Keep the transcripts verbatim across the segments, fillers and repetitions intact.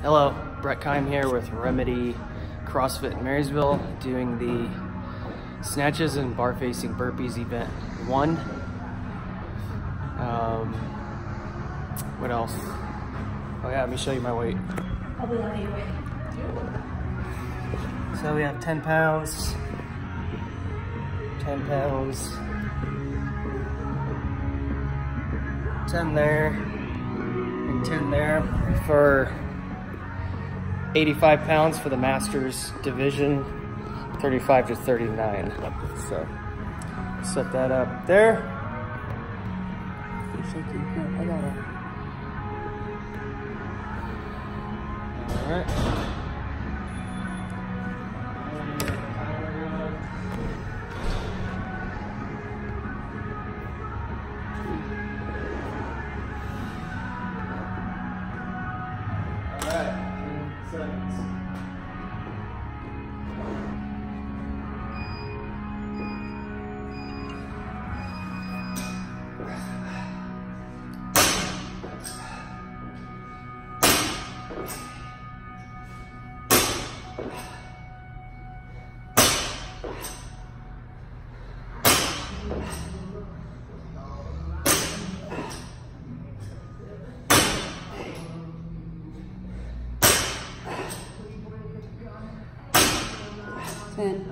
Hello, Brett Keim here with Remedy CrossFit in Marysville, doing the snatches and bar facing burpees event one. Um, what else? Oh yeah, let me show you my weight. So we have ten pounds, ten pounds, ten there, and ten there for eighty-five pounds for the Masters division, thirty-five to thirty-nine. So set that up there. I got it. All right. ten.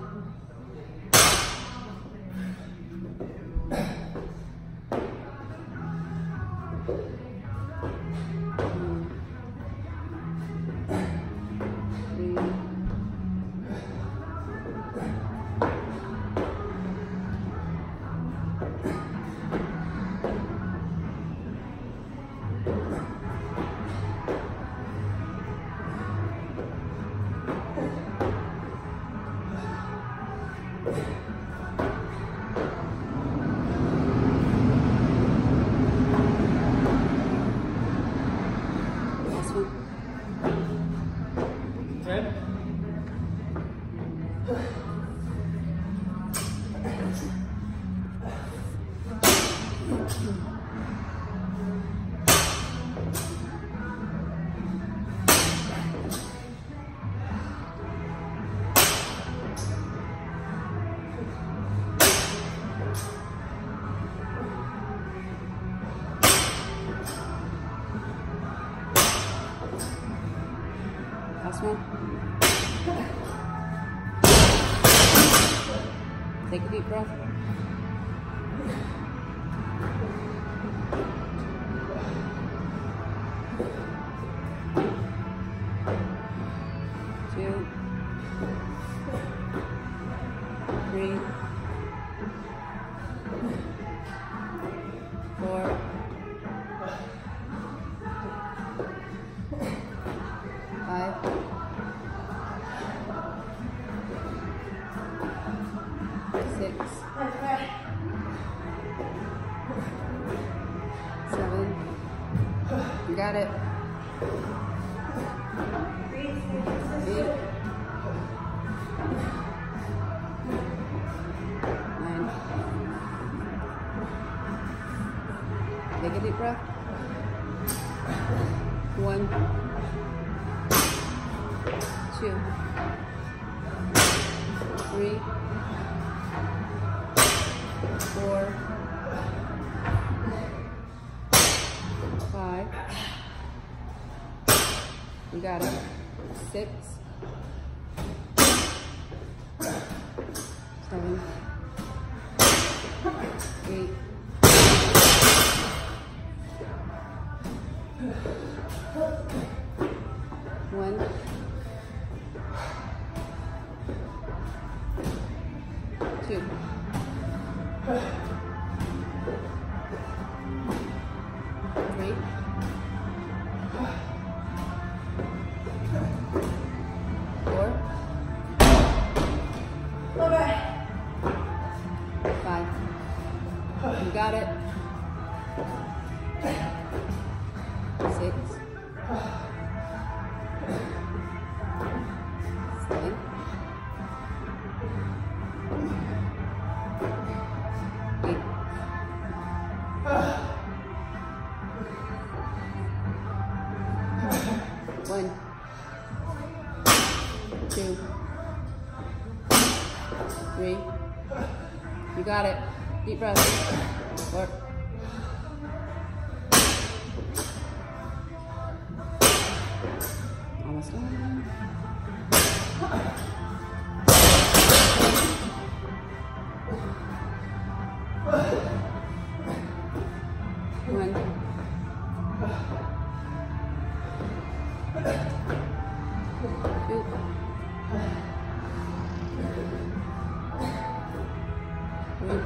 Last one. Take a deep breath. Two. Three. Four. Five. Six. Seven. You got it. Eight. Nine. Take a deep breath. One. Two, three, four, five, you got it, six, seven, eight, one, two. Three. Four. Five. You got it. Six. Seven. One. two, three. You got it. Deep breath. Four. Almost done. One. Two. Three.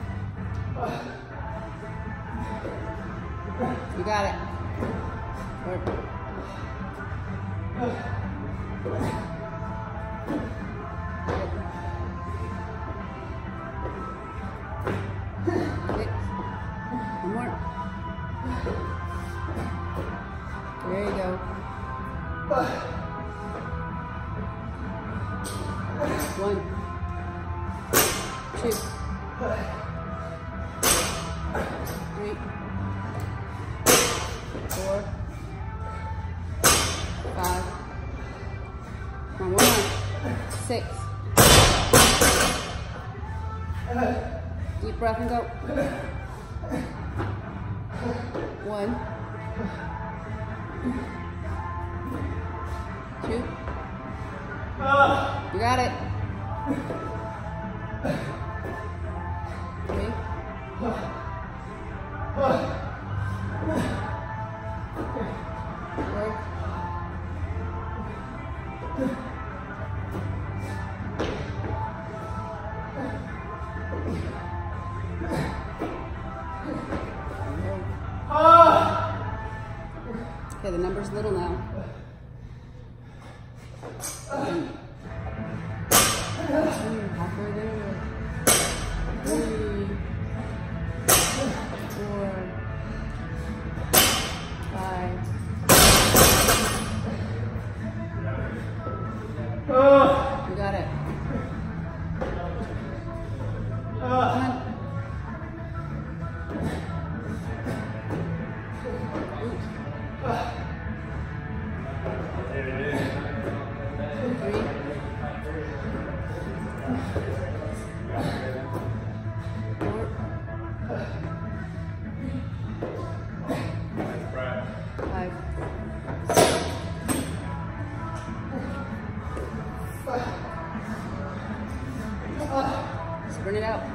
You got it. Four. Six. One more. There you go. One, two, three, four, five, one more, six. Deep breath and go. One, two. You got it. Three. Four. Okay, the number's little now. One, two, halfway there. Three, four, five. You got it. Come on. Three. Four. Five. Sprint it out.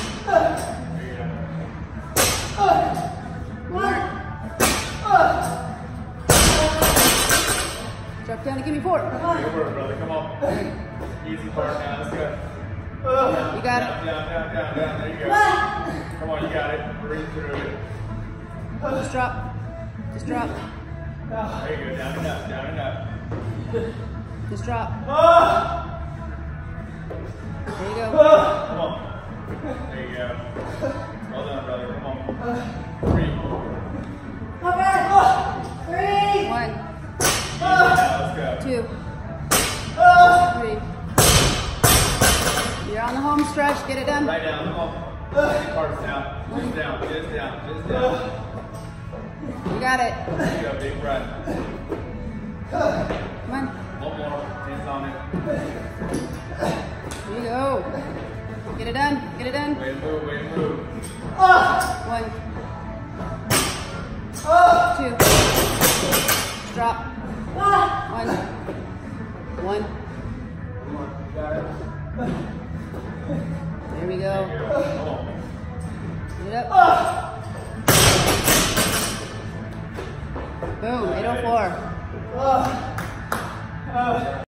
One more. Drop down and give me four. Good work, brother. Come on. Easy part now. Let's go. You got it. Down, down, down, down. There you go. Come on, you got it. Breathe through it. Just drop. Just drop. There you go. Down and up, down and up. Just drop. There you go. Come on. There you go. Well done, brother. Come on. Three. One, Now, let's go. two, three. You're on the home stretch. Get it done. Right down. Come on. Parts down. Just down. Just down. Just down. You got it. There you go. Big breath. Come on. One more. Hands on it. There you go. Get it done. Get it done. Way to move. Way to move. One, two. Drop. One. One. Got it. There we go. There you go. Come on. Get it up. Boom. eight oh four.